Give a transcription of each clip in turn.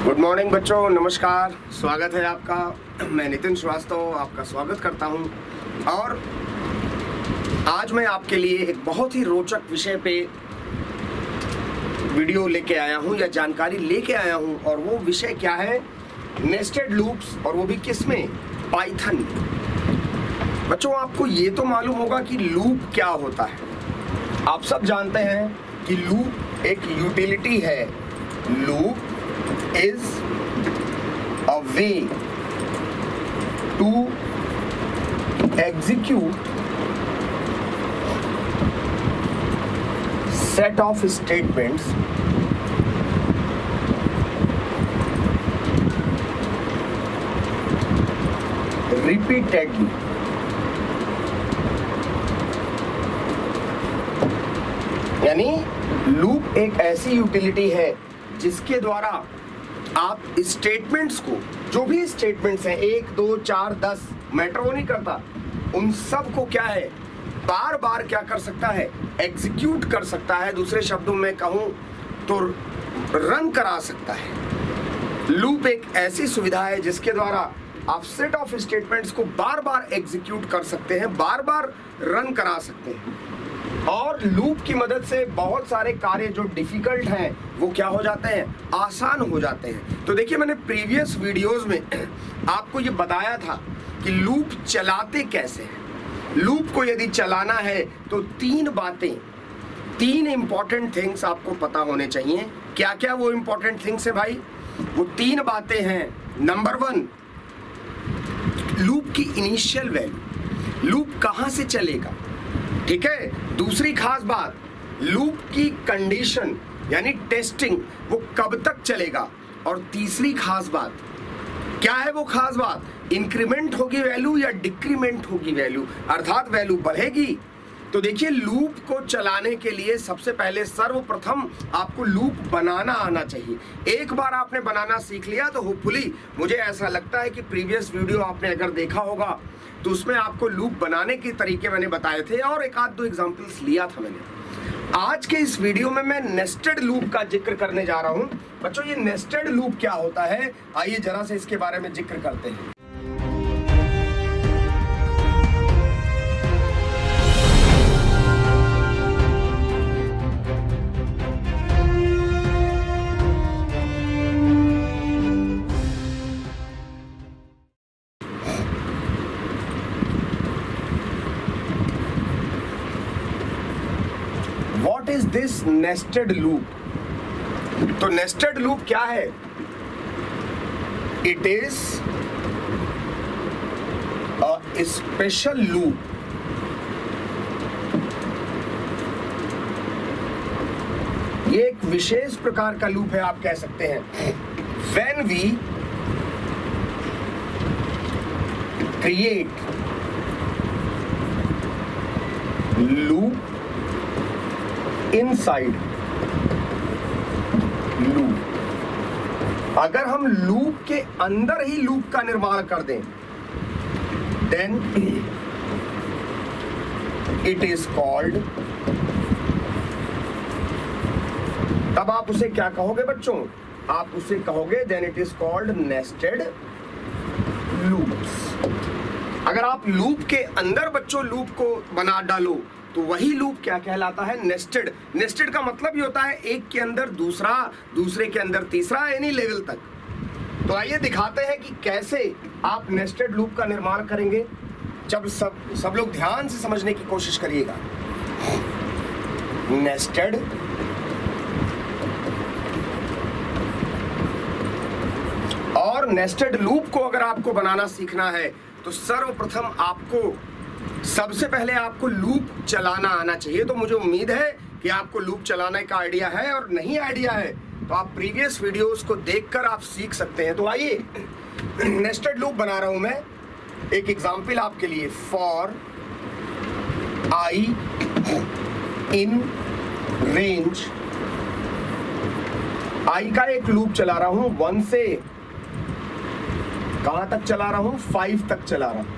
Good morning बच्चों, नमस्कार। स्वागत है आपका। मैं नितिन श्रीवास्तव आपका स्वागत करता हूं। और आज मैं आपके लिए एक बहुत ही रोचक विषय पे वीडियो लेके आया हूं या जानकारी लेके आया हूं। और वो विषय क्या है? नेस्टेड लूप्स, और वो भी किसमें? पाइथन। बच्चों, आपको ये तो मालूम होगा कि लूप क्या होता है। आप सब जानते हैं कि लूप एक यूटिलिटी है। Loop is a way to execute set of statements repeatedly. यानी लूप एक ऐसी यूटिलिटी है जिसके द्वारा आप स्टेटमेंट्स को, जो भी स्टेटमेंट्स हैं 1, 2, 4, 10 मैटर वो नहीं करता, उन सब को क्या है, बार बार क्या कर सकता है, एग्जीक्यूट कर सकता है। दूसरे शब्दों में कहूं तो रन करा सकता है। लूप एक ऐसी सुविधा है जिसके द्वारा आप सेट ऑफ स्टेटमेंट्स को बार बार एग्जीक्यूट कर सकते हैं, बार बार रन करा सकते हैं। और लूप की मदद से बहुत सारे कार्य जो डिफिकल्ट हैं वो क्या हो जाते हैं, आसान हो जाते हैं। तो देखिए, मैंने प्रीवियस वीडियोस में आपको ये बताया था कि लूप चलाते कैसे हैं। लूप को यदि चलाना है तो तीन इंपॉर्टेंट थिंग्स आपको पता होने चाहिए। क्या क्या वो इंपॉर्टेंट थिंग्स है भाई? वो 3 बातें हैं। नंबर 1, लूप की इनिशियल वैल्यू, लूप कहां से चलेगा, ठीक है। दूसरी खास बात, लूप की कंडीशन यानी टेस्टिंग, वो कब तक चलेगा। और तीसरी खास बात, क्या है वो खास बात? इंक्रीमेंट होगी वैल्यू या डिक्रीमेंट होगी वैल्यू, अर्थात वैल्यू बढ़ेगी। तो देखिए, लूप को चलाने के लिए सबसे पहले सर्वप्रथम आपको लूप बनाना आना चाहिए। एक बार आपने बनाना सीख लिया तो होपफुली, मुझे ऐसा लगता है कि प्रीवियस वीडियो आपने अगर देखा होगा तो उसमें आपको लूप बनाने के तरीके मैंने बताए थे और एक आध दो एग्जांपल्स लिया था मैंने। आज के इस वीडियो में मैं नेस्टेड लूप का जिक्र करने जा रहा हूं। बच्चों, ये नेस्टेड लूप क्या होता है, आइए जरा से इसके बारे में जिक्र करते हैं। What is this nested loop? तो nested loop क्या है? It is a special loop ये एक विशेष प्रकार का लूप है, आप कह सकते हैं। When we create loop inside loop, अगर हम लूप के अंदर ही लूप का निर्माण कर दें, देन इट इज कॉल्ड, तब आप उसे क्या कहोगे बच्चों? आप उसे कहोगे then it is called nested loops. अगर आप लूप के अंदर बच्चों लूप को बना डालो तो वही लूप क्या कहलाता है? नेस्टेड। नेस्टेड का मतलब ही होता है एक के अंदर दूसरा, दूसरे के अंदर तीसरा, यानी लेवल तक। तो आइए दिखाते हैं कि कैसे आप नेस्टेड लूप का निर्माण करेंगे। जब सब लोग ध्यान से समझने की कोशिश करिएगा। नेस्टेड और नेस्टेड लूप को अगर आपको बनाना सीखना है तो सर्वप्रथम आपको, सबसे पहले आपको लूप चलाना आना चाहिए। तो मुझे उम्मीद है कि आपको लूप चलाने का आइडिया है, और नहीं आइडिया है तो आप प्रीवियस वीडियोस को देखकर आप सीख सकते हैं। तो आइए, नेस्टेड लूप बना रहा हूं मैं। एक एग्जांपल आपके लिए, फॉर आई इन रेंज, आई का एक लूप चला रहा हूं। 1 से कहां तक चला रहा हूं? 5 तक चला रहा हूं।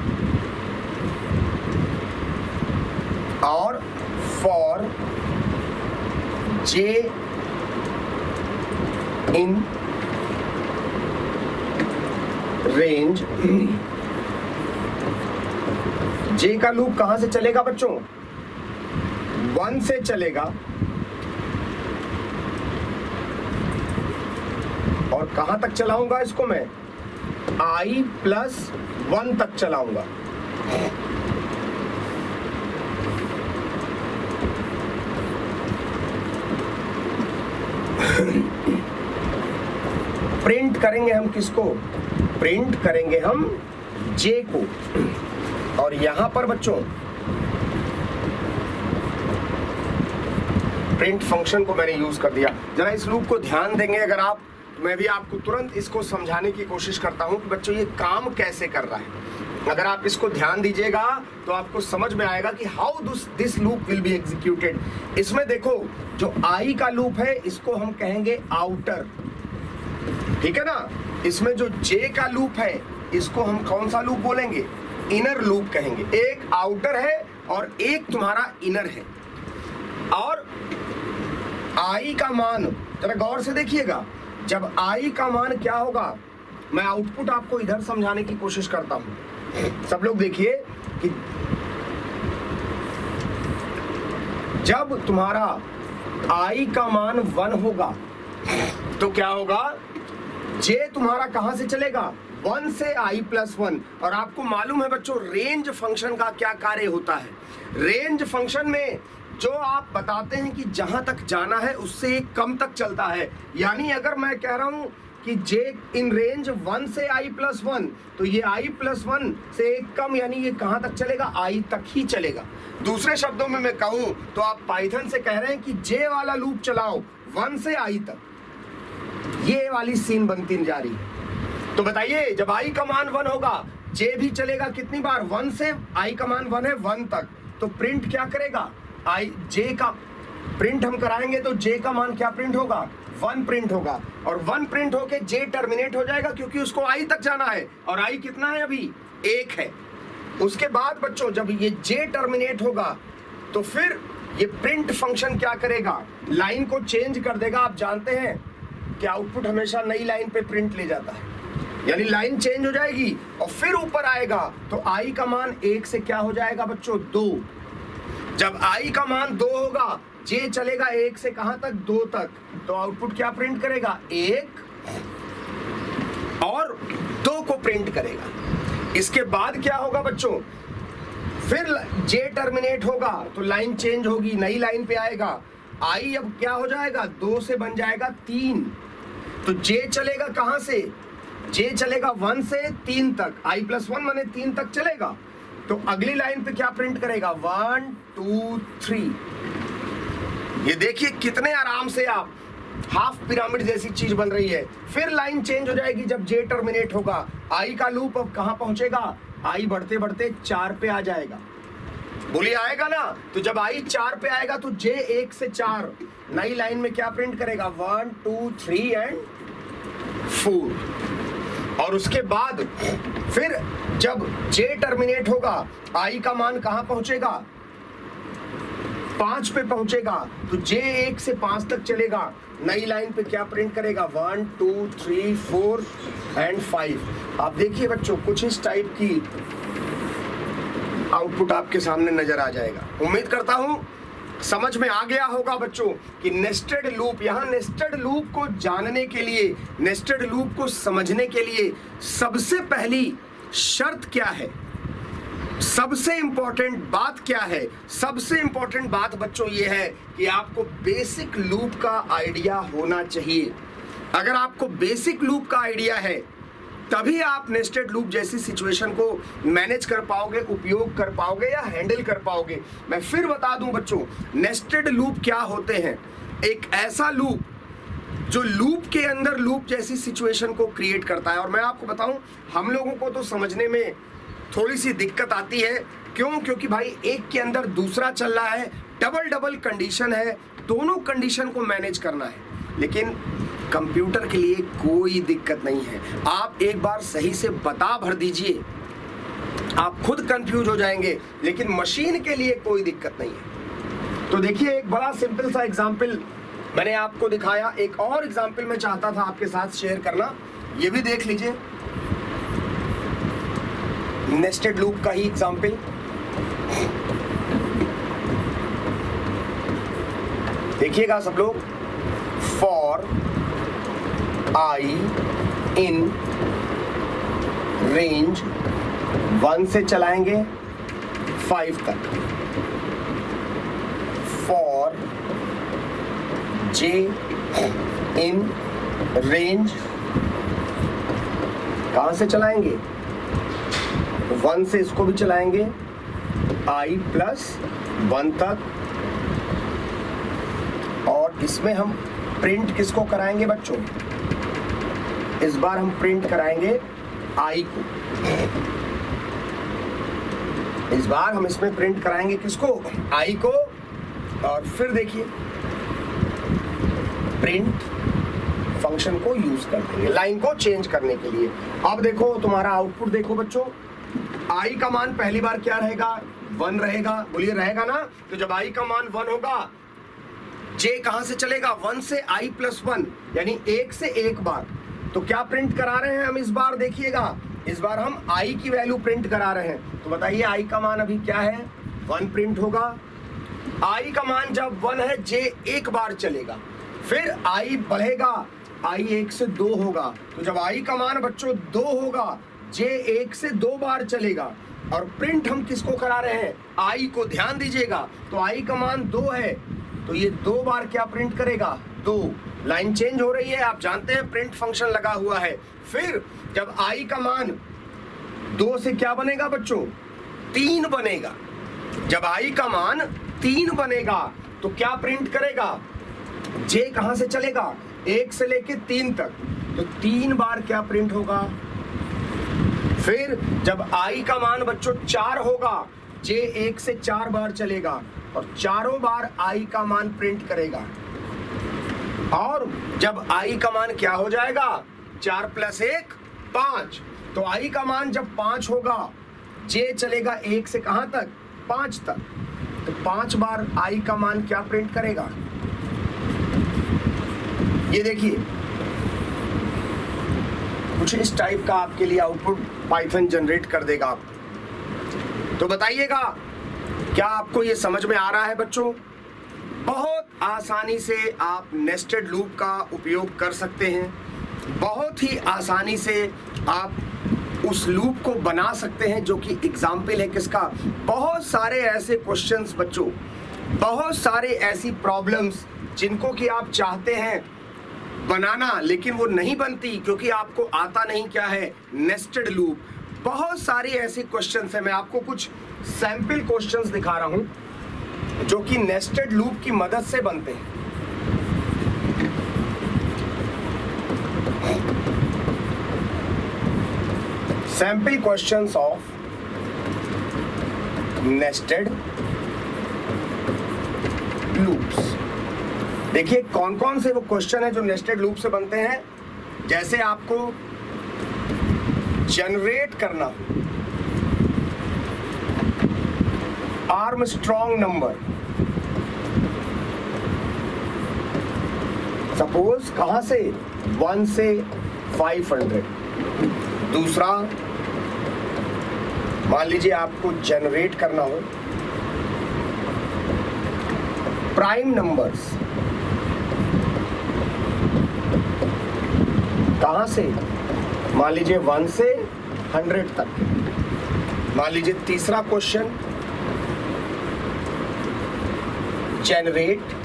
और फॉर जे इन रेंज जे का लूप कहां से चलेगा बच्चों? 1 से चलेगा और कहां तक चलाऊंगा इसको मैं? i+1 तक चलाऊंगा। प्रिंट करेंगे हम किसको? प्रिंट करेंगे हम जे को। और यहां पर बच्चों प्रिंट फंक्शन को मैंने यूज कर दिया। जरा इस लूप को ध्यान देंगे अगर आप, तो मैं भी आपको तुरंत इसको समझाने की कोशिश करता हूं कि बच्चों ये काम कैसे कर रहा है। अगर आप इसको ध्यान दीजिएगा तो आपको समझ में आएगा कि how this loop will be executed. इसमें देखो जो आई का लूप है इसको हम कहेंगे आउटर, ठीक है ना। इसमें जो जे का लूप है इसको हम कौन सा लूप बोलेंगे? इनर लूप कहेंगे। एक आउटर है और एक तुम्हारा इनर है। और आई का मान जरा गौर से देखिएगा, जब आई का मान क्या होगा, मैं आउटपुट आपको इधर समझाने की कोशिश करता हूं। सब लोग देखिए कि जब तुम्हारा आई का मान 1 होगा तो क्या होगा? जे तुम्हारा कहां से चलेगा? 1 से i+1। और आपको मालूम है बच्चों रेंज फंक्शन का क्या कार्य होता है। रेंज फंक्शन में जो आप बताते हैं कि जहां तक जाना है उससे एक कम तक चलता है। यानी अगर मैं कह रहा हूं कि जे इन रेंज 1 से i+1, तो ये i+1 से एक कम, यानी ये कहां तक चलेगा? i तक ही चलेगा। दूसरे शब्दों में मैं कहूं तो आप पाइथन से कह रहे हैं कि जे वाला लूप चलाओ 1 से i तक, ये वाली सीन बनती जा रही है। तो बताइए जब i का मान 1 होगा जे भी चलेगा कितनी बार? 1 से। i का मान 1 है 1 तक, तो प्रिंट क्या करेगा? जे का प्रिंट हम कराएंगे तो जे का मान क्या प्रिंट होगा? 1 प्रिंट होगा। और 1 प्रिंट होके जे टर्मिनेट हो जाएगा क्योंकि उसको i तक जाना है और i कितना है अभी? 1 है। उसके बाद बच्चों जब ये जे टर्मिनेट होगा तो फिर ये प्रिंट फंक्शन क्या करेगा? लाइन को चेंज कर देगा। आप जानते हैं कि आउटपुट हमेशा नई लाइन पे प्रिंट ले जाता है, यानी लाइन चेंज हो जाएगी और फिर ऊपर आएगा तो i का मान 1 से क्या हो जाएगा बच्चों? 2। जब i का मान 2 होगा जे चलेगा 1 से कहां तक? 2 तक। तो आउटपुट क्या प्रिंट करेगा? 1 और 2 को प्रिंट करेगा। इसके बाद क्या होगा बच्चों? फिर जे टर्मिनेट होगा तो लाइन चेंज होगी, नई लाइन पे आएगा। i अब क्या हो जाएगा? 2 से बन जाएगा 3। तो जे चलेगा कहां से? जे चलेगा 1 से 3 तक, i+1 माने 3 तक चलेगा। तो अगली लाइन पे क्या प्रिंट करेगा? 1 2 3। ये देखिए कितने आराम से आप हाफ पिरामिड जैसी चीज बन रही है। फिर लाइन चेंज हो जाएगी जब जे टर्मिनेट होगा। आई का लूप अब कहां पहुंचेगा? आई बढ़ते बढ़ते 4 पे आ जाएगा। बोलिए आएगा ना? तो जब आई 4 पे आएगा तो जे 1 से 4 नई लाइन में क्या प्रिंट करेगा? 1 2 3 एंड 4। और उसके बाद फिर जब जे टर्मिनेट होगा आई का मान कहां पहुंचेगा? 5 पे पहुंचेगा। तो जे 1 से 5 तक चलेगा, नई लाइन पे क्या प्रिंट करेगा? 1 2 3 4 एंड 5। आप देखिए बच्चों कुछ इस टाइप की आउटपुट आपके सामने नजर आ जाएगा। उम्मीद करता हूं समझ में आ गया होगा बच्चों कि नेस्टेड लूप, यहां नेस्टेड लूप को जानने के लिए, नेस्टेड लूप को समझने के लिए सबसे पहली शर्त क्या है, सबसे इंपॉर्टेंट बात क्या है? सबसे इंपॉर्टेंट बात बच्चों ये है कि आपको बेसिक लूप का आइडिया होना चाहिए। अगर आपको बेसिक लूप का आइडिया है तभी आप नेस्टेड लूप जैसी सिचुएशन को मैनेज कर पाओगे, उपयोग कर पाओगे या हैंडल कर पाओगे। मैं फिर बता दूं बच्चों, नेस्टेड लूप क्या होते हैं? एक ऐसा लूप जो लूप के अंदर लूप जैसी सिचुएशन को क्रिएट करता है। और मैं आपको बताऊं हम लोगों को तो समझने में थोड़ी सी दिक्कत आती है। क्यों? क्योंकि भाई एक के अंदर दूसरा चल रहा है, डबल कंडीशन है, दोनों कंडीशन को मैनेज करना है। लेकिन कंप्यूटर के लिए कोई दिक्कत नहीं है। आप एक बार सही से बता भर दीजिए, आप खुद कंफ्यूज हो जाएंगे, लेकिन मशीन के लिए कोई दिक्कत नहीं है। तो देखिए एक बड़ा सिंपल सा एग्जाम्पल मैंने आपको दिखाया। एक और एग्जाम्पल मैं चाहता था आपके साथ शेयर करना, ये भी देख लीजिए। नेस्टेड लूप का ही एग्जाम्पल। देखिएगा सब लोग, फॉर आई इन रेंज 1 से चलाएंगे 5 तक, फॉर जे इन रेंज कहां से चलाएंगे, 1 से इसको भी चलाएंगे i प्लस 1 तक, और इसमें हम प्रिंट किसको कराएंगे बच्चों, इस बार हम प्रिंट कराएंगे i को, इस बार हम इसमें प्रिंट कराएंगे किसको, i को। और फिर देखिए प्रिंट फंक्शन को यूज कर देंगे लाइन को चेंज करने के लिए। अब देखो तुम्हारा आउटपुट देखो बच्चों, i का मान पहली बार क्या रहेगा, 1 रहेगा, बोलिए रहेगा ना। तो जब i का मान 1 होगा, j कहां से चलेगा, 1 से i प्लस 1, यानी 1 से 1 बार। तो क्या प्रिंट करा रहे हैं हम इस बार, देखिएगा इस बार हम i की वैल्यू प्रिंट करा रहे हैं। तो बताइए i का मान अभी क्या है, 1 प्रिंट होगा। i का मान जब 1 है, j 1 बार चलेगा, फिर i बढ़ेगा, i 1 से 2 होगा। तो जब i का मान बच्चों 2 होगा, j 1 से 2 बार चलेगा, और प्रिंट हम किसको करा रहे हैं, i को। ध्यान दीजिएगा, तो i का मान 2 है, तो ये 2 बार क्या प्रिंट करेगा, 2। लाइन चेंज हो रही है, आप जानते हैं प्रिंट फंक्शन लगा हुआ है। फिर जब i का मान 2 से क्या बनेगा बच्चों, 3 बनेगा। जब i का मान 3 बनेगा तो क्या प्रिंट करेगा, j कहां से चलेगा, 1 से लेके 3 तक, तो 3 बार क्या प्रिंट होगा। फिर जब i का मान बच्चों 4 होगा, j 1 से 4 बार चलेगा, और चारों बार i का मान प्रिंट करेगा। और जब i का मान क्या हो जाएगा, 4 प्लस 1 5, तो i का मान जब 5 होगा, j चलेगा 1 से कहां तक, 5 तक, तो 5 बार i का मान क्या प्रिंट करेगा। ये देखिए कुछ इस टाइप का आपके लिए आउटपुट पाइथन जनरेट कर देगा आप। तो बताइएगा क्या आपको ये समझ में आ रहा है बच्चों। बहुत आसानी से आप नेस्टेड लूप का उपयोग कर सकते हैं, बहुत ही आसानी से आप उस लूप को बना सकते हैं, जो कि एग्जाम्पल है किसका, बहुत सारे ऐसे क्वेश्चंस बच्चों, बहुत सारे ऐसी प्रॉब्लम्स जिनको कि आप चाहते हैं बनाना, लेकिन वो नहीं बनती क्योंकि आपको आता नहीं क्या है, नेस्टेड लूप। बहुत सारे ऐसे क्वेश्चंस हैं, मैं आपको कुछ सैंपल क्वेश्चंस दिखा रहा हूं जो कि नेस्टेड लूप की मदद से बनते हैं। Sample questions of nested loops. देखिए कौन कौन से वो क्वेश्चन है जो नेस्टेड लूप से बनते हैं। जैसे आपको जनरेट करना आर्मस्ट्रॉन्ग नंबर, सपोज कहां से, 1 से 500। दूसरा मान लीजिए आपको जनरेट करना हो प्राइम नंबर्स, कहां से, मान लीजिए 1 से 100 तक। मान लीजिए तीसरा क्वेश्चन, जनरेट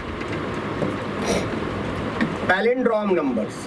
पैलिंड्रोम नंबर्स,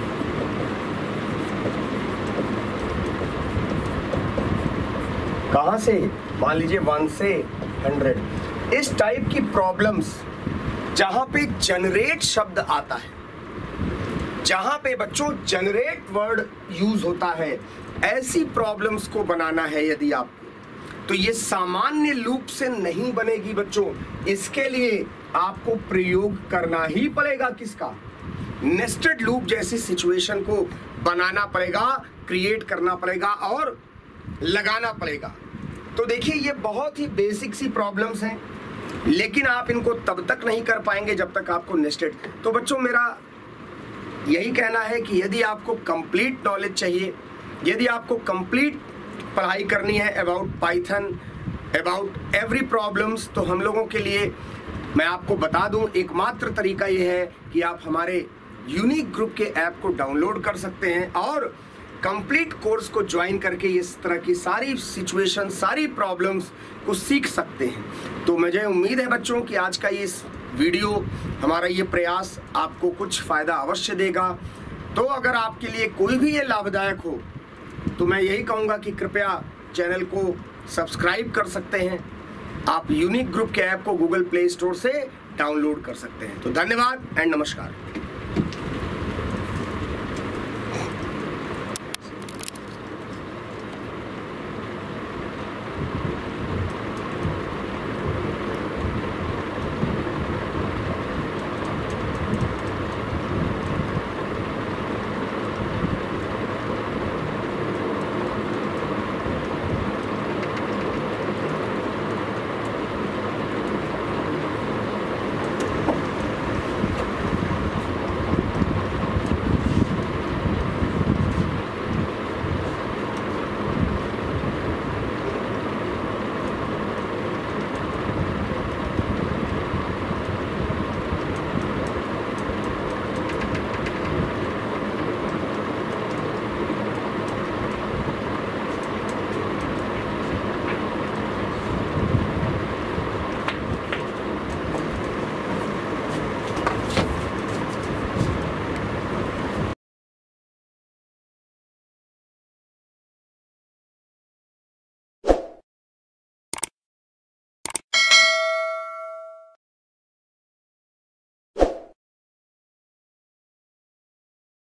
कहां से, मान लीजिए 1 से 100। इस टाइप की प्रॉब्लम्स जहां पे जनरेट शब्द आता है, जहां पे बच्चों जनरेट वर्ड यूज होता है, ऐसी प्रॉब्लम्स को बनाना है यदि आपको, तो ये सामान्य लूप से नहीं बनेगी बच्चों। इसके लिए आपको प्रयोग करना ही पड़ेगा किसका, नेस्टेड लूप जैसी सिचुएशन को बनाना पड़ेगा, क्रिएट करना पड़ेगा और लगाना पड़ेगा। तो देखिए ये बहुत ही बेसिक सी प्रॉब्लम्स हैं, लेकिन आप इनको तब तक नहीं कर पाएंगे जब तक आपको नेस्टेड। तो बच्चों मेरा यही कहना है कि यदि आपको कंप्लीट नॉलेज चाहिए, यदि आपको कंप्लीट पढ़ाई करनी है about Python, about every problems, तो हम लोगों के लिए मैं आपको बता दूं एकमात्र तरीका ये है कि आप हमारे यूनिक ग्रुप के ऐप को डाउनलोड कर सकते हैं और कंप्लीट कोर्स को ज्वाइन करके इस तरह की सारी सिचुएशन, सारी प्रॉब्लम्स को सीख सकते हैं। तो मुझे उम्मीद है बच्चों कि आज का ये वीडियो, हमारा ये प्रयास आपको कुछ फ़ायदा अवश्य देगा। तो अगर आपके लिए कोई भी ये लाभदायक हो तो मैं यही कहूँगा कि कृपया चैनल को सब्सक्राइब कर सकते हैं। आप यूनिक ग्रुप के ऐप को गूगल प्ले स्टोर से डाउनलोड कर सकते हैं। तो धन्यवाद एंड नमस्कार।